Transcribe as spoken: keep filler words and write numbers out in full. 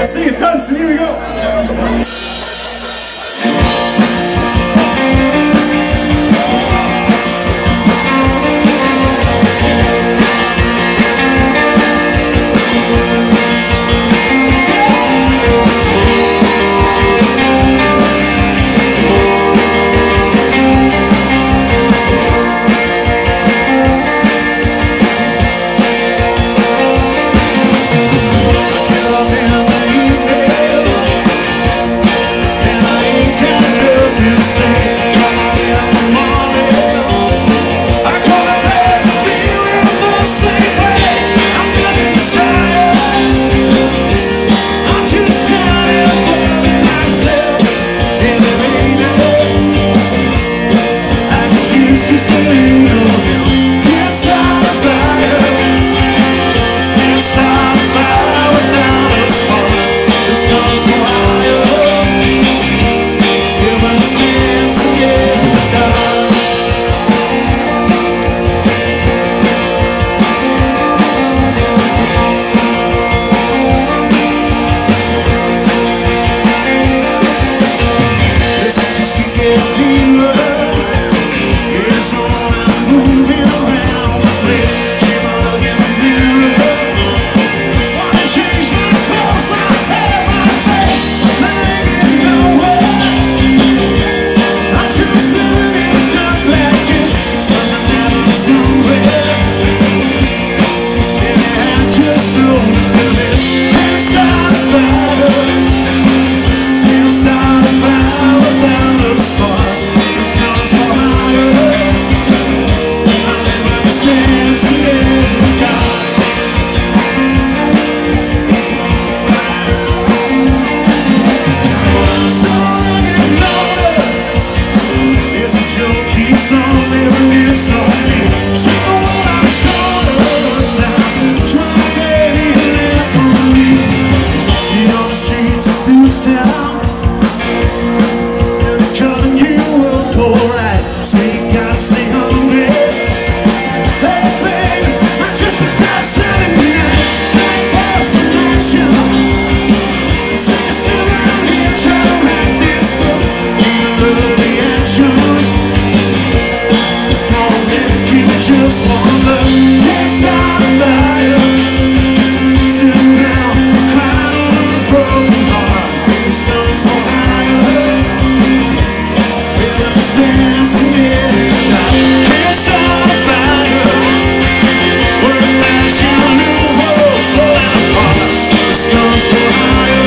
see you dancing, here we go. Just one look, just out of fire. Sitting down, crying on a broken heart. The stones fall higher. Everyone's dancing in the dark. Can't start a fire. We're a fashion, new world falling apart. The stones fall higher.